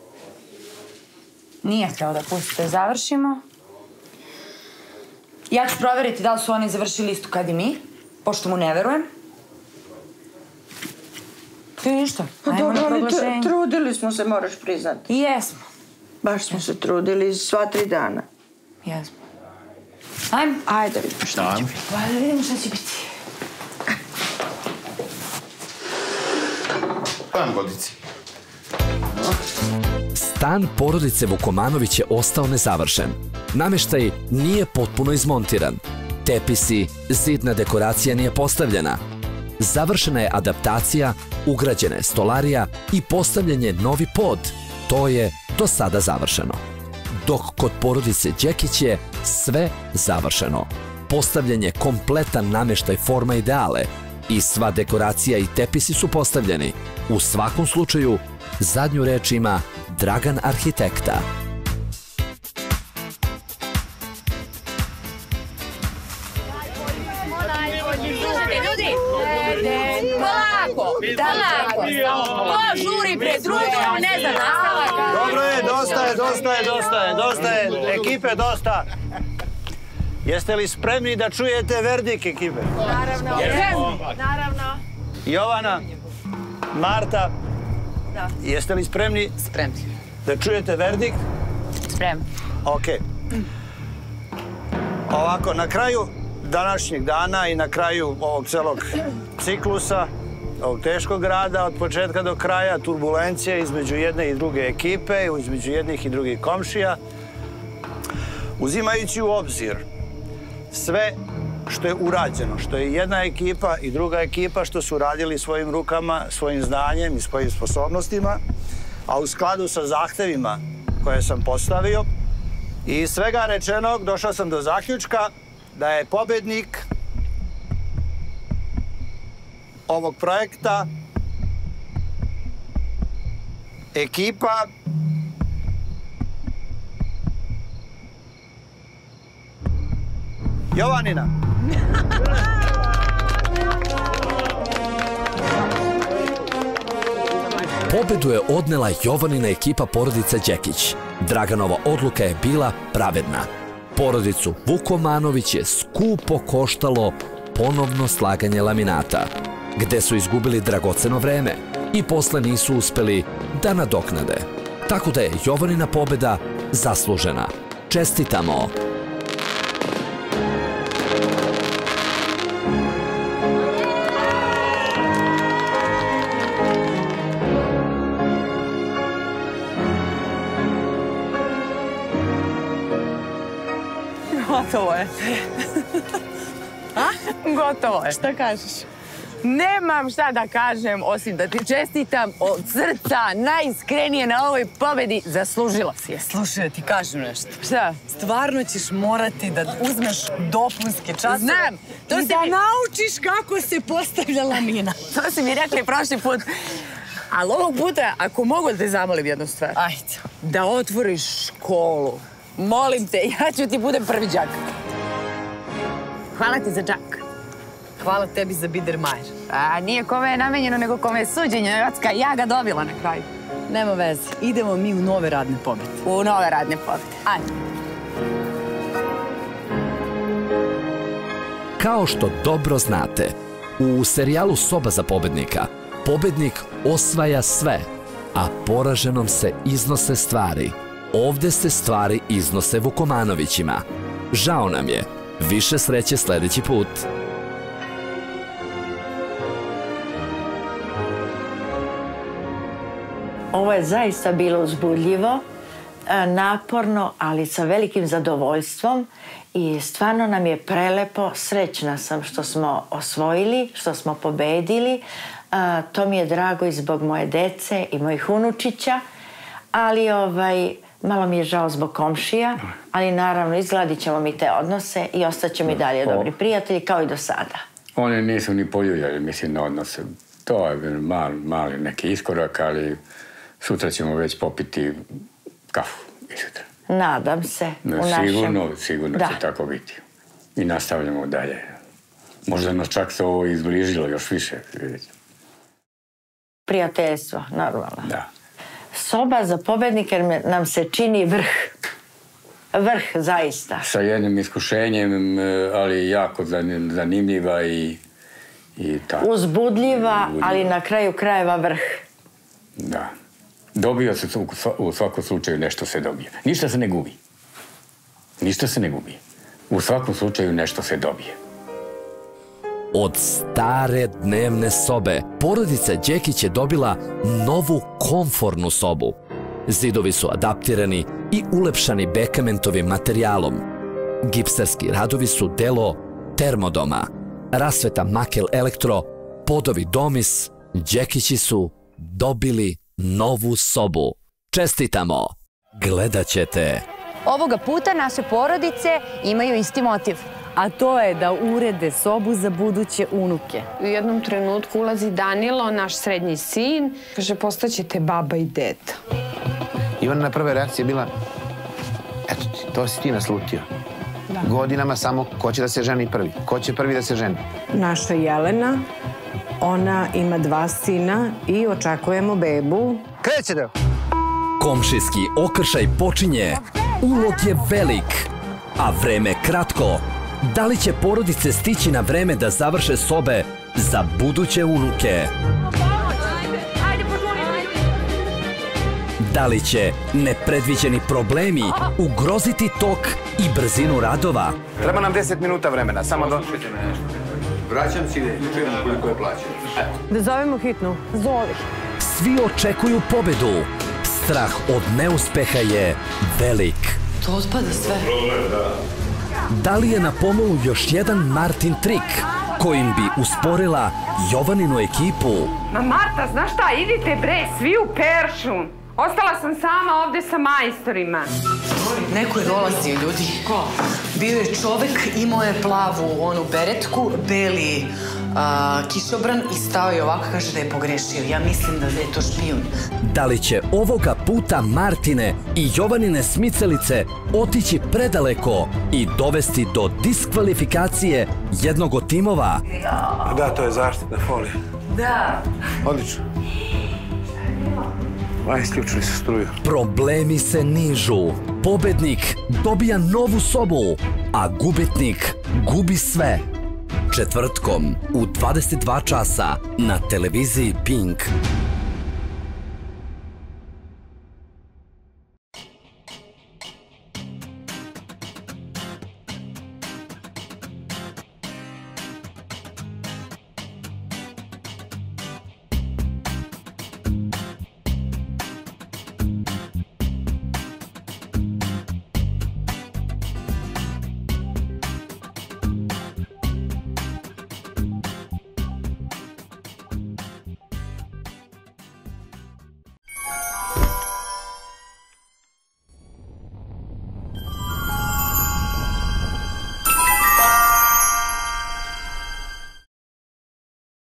Nije htjela da pustite, završimo. Ja ću provjeriti da li su oni završili isto kad i mi, pošto mu ne verujem. I ništa, ajmo na proglašenje. Trudili smo se, moraš priznati. I jesmo. Baš smo se trudili sva tri dana. Jesmo. Ajmo. Ajde, vidimo šta će biti. Ajde, vidimo šta će biti. Stan Godici. Stan porodice Vukomanović je ostao nezavršen. Nameštaj nije potpuno izmontiran. Tepisi, zidna dekoracija nije postavljena. Završena je adaptacija, ugrađena je stolarija i postavljen je novi pod. To je do sada završeno. Dok kod porodice Đekić je sve završeno. Postavljen je kompletan nameštaj forma ideale i sva dekoracija i tepisi su postavljeni. U svakom slučaju, zadnju reč ima Dragan arhitekta. Ljudi, polako, polako. Ko žuri pred drugom, ne znam, nastavak. Dobro je, dosta je, dosta je, dosta je, dosta je. Ekipe, dosta. Jeste li spremni da čujete verdik, ekipe? Naravno. Naravno. Jovana, Marta, jeste li spremni? Spremni. Da čujete verdik? Spremni. Okej. Ovako, na kraju današnjeg dana i na kraju ovog celog ciklusa, ovog teškog rada, od početka do kraja, turbulencije između jedne i druge ekipe, između jednih i drugih komšija, uzimajući u obzir sve što je urađeno, što je jedna ekipa i druga ekipa što su radili svojim rukama, svojim znanjem i svojim sposobnostima, a u skladu sa zahtevima koje sam postavio i iz svega rečenog došao sam do zaključka da je pobednik ovog projekta ekipa Jovanina. Pobedu je odnela Jovanina ekipa porodice Đekić. Draganova odluka je bila pravedna. Porodicu Vukomanović je skupo koštalo ponovno slaganje laminata, gde su izgubili dragoceno vreme i posle nisu uspeli da nadoknade. Tako da je Jovanina pobeda zaslužena. Čestitamo! Gotovo je. A? Gotovo je. Šta kažeš? Nemam šta da kažem, osim da ti čestitam od srca, najiskrenije na ovoj pobedi. Zaslužila si je. Slušaj, ti kažem nešto. Šta? Stvarno ćeš morati da uzmeš dopunske časove. Znam. I da naučiš kako se postavlja lamina. To si mi rekli prošli put. Ali ovog puta, ako mogu da te zamolim jednu stvar. Ajde. Da otvoriš školu. Molim te, ja ću ti budem prvi džak. Hvala ti za džak. Hvala tebi za Biedermeier. A nije kome je namenjeno, nego kome je suđenje. Ja ga dobila na kraju. Nema veze. Idemo mi u nove radne pobjede. U nove radne pobjede. Ajde. Kao što dobro znate, u serijalu Soba za pobednika pobednik osvaja sve, a poraženom se iznose stvari. Ovde se stvari iznose Vukomanovićima. Žao nam je. Više sreće sledeći put. Ovo je zaista bilo uzbudljivo, naporno, ali sa velikim zadovoljstvom i stvarno nam je prelepo. Srećna sam što smo osvojili, što smo pobedili. To mi je drago i zbog moje dece i mojih unučića, ali ovaj, malo mi je žao zbog komšija, ali naravno izgladit ćemo mi te odnose i ostaćemo i dalje dobri prijatelji kao i do sada. Oni nisu ni poljuljali, mislim, na odnose. To je mali, mali neki iskorak, ali sutra ćemo već popiti kafu i sutra. Nadam se. No, u našem... Sigurno, sigurno će tako biti. I nastavljamo dalje. Možda nas čak se ovo izbližilo još više. Prijateljstvo, normalno. Da. Soba za pobednike nam se čini vrh. Vrh, zaista. Sa jednim iskušenjem, ali jako zanimljiva i, i tako. Uzbudljiva, ali na kraju krajeva vrh. Da. Dobio se u svakom slučaju, nešto se dobije. Ništa se ne gubi. Ništa se ne gubi. U svakom slučaju nešto se dobije. Od stare dnevne sobe porodica Đekić je dobila novu komfornu sobu. Zidovi su adaptirani i ulepšani bekamentovim materijalom. Gipsarski radovi su delo Termodoma. Rasveta Makel Elektro, podovi Domis, Đekići su dobili novu sobu. Čestitamo! Gledat ćete. Ovoga puta naše porodice imaju isti motiv. A to je da urede sobu za buduće unuke. U jednom trenutku ulazi Danilo, naš srednji sin. Kaže, postaćete baba i deda. Ivana prva reakcija je bila, eto ti, to si ti naslutio. Godinama samo ko će da se ženi prvi. Ko će prvi da se ženi? Naša Jelena, ona ima dva sina i očekujemo bebu. Kreće da! Komšijski okršaj počinje. Ulog je velik, a vreme kratko. Da li će porodice stići na vreme da završe sobe za buduće unuke? Da li će nepredviđeni problemi ugroziti tok i brzinu radova? Treba nam deset minuta vremena, samo do... Vraćam si ide, čujem koliko je plaćeno. Da zovemo hitnu. Zovi. Svi očekuju pobedu. Strah od neuspeha je velik. To otpada sve. Da li je na pomolu još jedan Martin trik kojim bi usporila Jovaninu ekipu? Ma Marta, znaš šta, idite bre, svi u peršun. Ostala sam sama ovde sa majstorima. Neko je dolazio, ljudi. Ko? Bio je čovek, imao je plavu onu beretku, beli kišobran i stao je ovako, kaže da je pogrešio. Ja mislim da je to špijun. Da li će ovoga puta Martine i Jovanine smicalice otići predaleko i dovesti do diskvalifikacije jednog od timova? Da, to je zaštitna folija. Da. Odlično. Aj, isključili su struju. Problemi se nižu. Pobednik dobija novu sobu, a gubitnik gubi sve. Četvrtkom u dvadeset dva časa na televiziji Pink.